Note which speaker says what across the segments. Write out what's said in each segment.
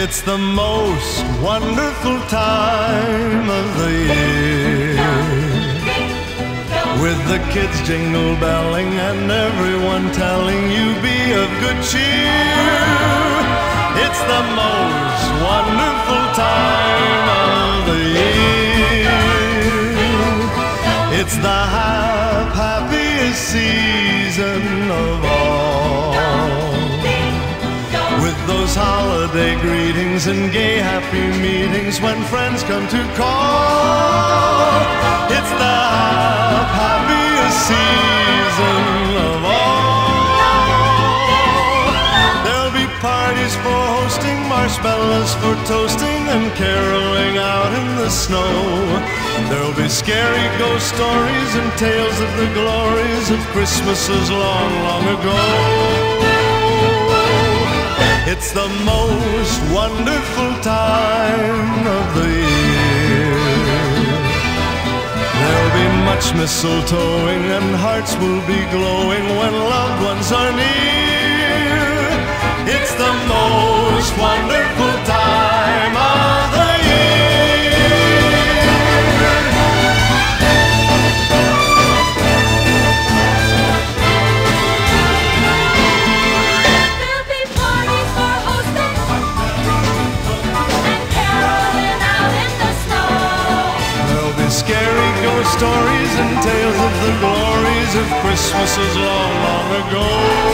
Speaker 1: It's the most wonderful time of the year, with the kids jingle belling and everyone telling you be of good cheer. It's the most wonderful time of the year. It's the happiest season of all, with those holiday greetings and gay happy meetings when friends come to call. It's the happiest season of all. There'll be parties for hosting, marshmallows for toasting, and caroling out in the snow. There'll be scary ghost stories and tales of the glories of Christmases long, long ago. It's the most wonderful time of the year. There'll be much mistletoeing and hearts will be glowing when loved ones are near. It's the most wonderful time of the scary ghost stories and tales of the glories of Christmases long, long ago.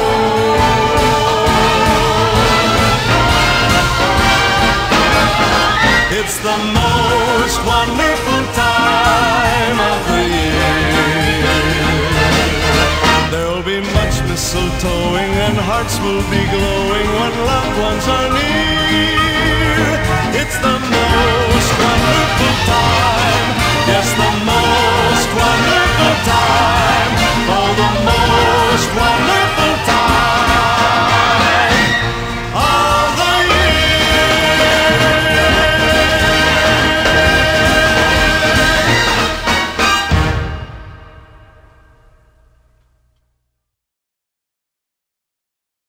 Speaker 1: It's the most wonderful time of the year. There'll be much mistletoeing and hearts will be glowing when loved ones are near.